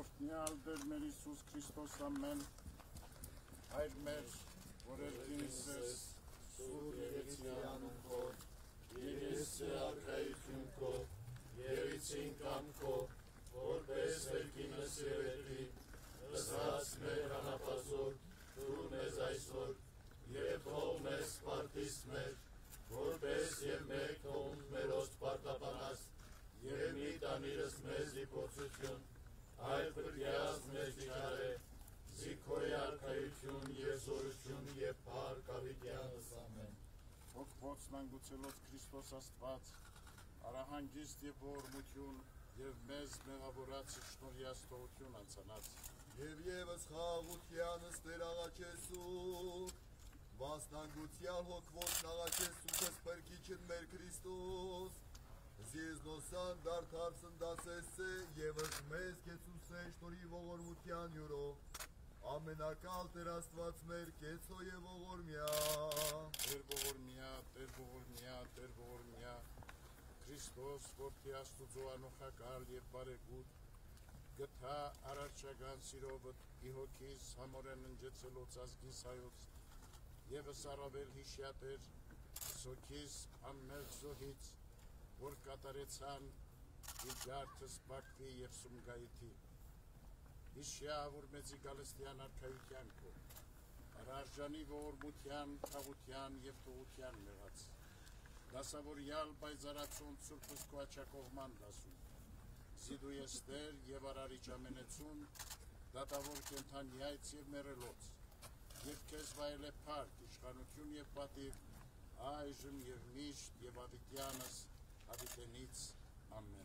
Օրհնյալ Տեր մեր Հիսուս Քրիստոս ամեն, Հայր մեր, որ երկինս ես, Սուրբ Եղեցիան Քո, Եղեսե արքայություն Քո, Եղեցին կամ Քո, որպես երկինս եւ երկրի, ըսած մեր անապազոր, դուր մեզ այսօր, եւ թող մեզ պարտիս մեր, որպես եւ մեկ թող մերոց պարտապանած, եւ մի տանիրս մեզ իփոցություն, այլ բրյազ մեզ դիքարե, զիքոյ արքայություն եւ զորություն եւ փառք ավիտյանս ամեն։ Ով փոցնանգուցելով Քրիստոս Աստված, արահանգիստ եւ ողորմություն եւ մեզ մեղավորած շնորհիաստողություն անցանած։ Եվ եւս խաղաղությանս Տեր աղաչեսու, վասնանգության հոգվոց աղաչեսուքս պրկիչն մեր Քրիստոս, Զիզնոսան դարդարցն դասեսե եվս մեզ կեցուսե շնորհի ողորմության յուրով, ամենակալ Տեր Աստված մեր կեցո եւ ողորմյա, Տեր ողորմյա, Տեր ողորմյա, Տեր ողորմյա, Քրիստոս որդի Աստուծո անոխակալ եւ բարեգութ, գթա արարչական սիրովդ ի հոգիս համորեն ընջեցելոց ազգիս հայոց, եւս առավել հիշյատեր սոքիս ամմեր զոհից, որ կատարեցան իր ջարդս Բաքվի և Սումգայիթի, հիշյա, որ մեծի գալստյան արքայության Քո, առարժանի ողորմության, խաղության և թողության մեղած, դասավորյալ բայզարացուն Սուրբս Քո աչակողման դասում, զիդու ես Տեր և արարիչ ամենեցուն, դատավոր կենթանյայց և մերելոց, և քեզ վայել է փառք, իշխանություն և պատիվ, այժմ և միշտ և ավիտյանս, Avitenից, ամեն։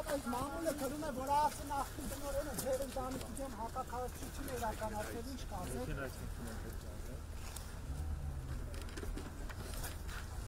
Այս մամուլը գրում է, որ ասը նախկին տնօրենը ձեր ընտանիքի դեմ հակաքաղաքություն իրականացրել, ինչ կասեք։